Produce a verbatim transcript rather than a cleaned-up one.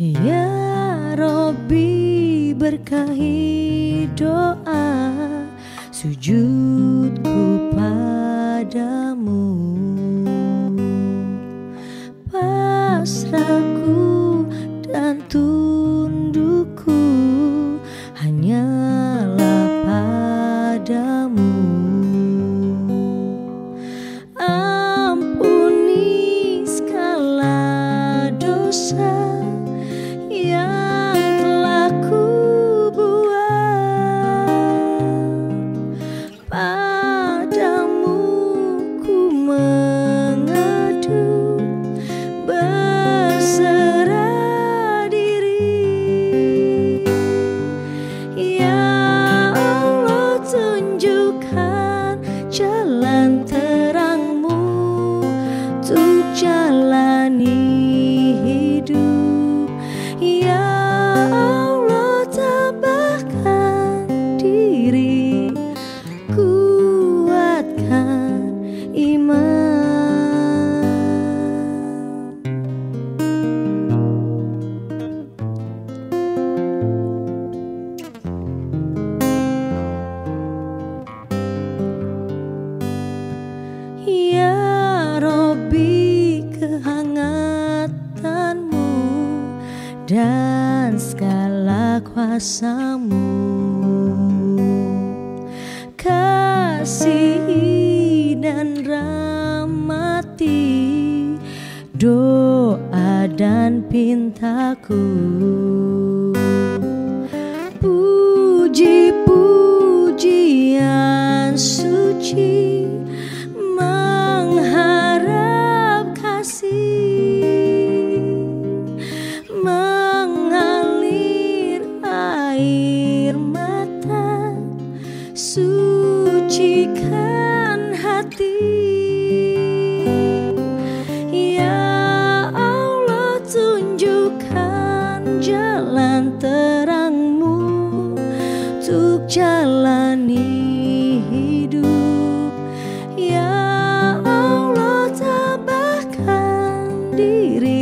Ya Robbi, berkahi doa sujudku padamu, pasrahku dan tundukku hanyalah padamu. Ampuni segala dosa yang telah ku buat, padamu ku mengadu, berserah diri. Ya Allah, tunjukkan jalan terang-Mu untuk jalani hidup. Ya Allah, tabahkan diri, kuatkan iman. Ya Robbi, kehangatanmu dan segala kuasa-Mu, kasihi dan rahmati doa dan pintaku. Puji-pujian suci mengharap kasih, mengalir air mata, sucikan hati. Ya Allah, tunjukkan jalan terang-Mu untuk jalani hidup. Ya Allah, tabahkan diri,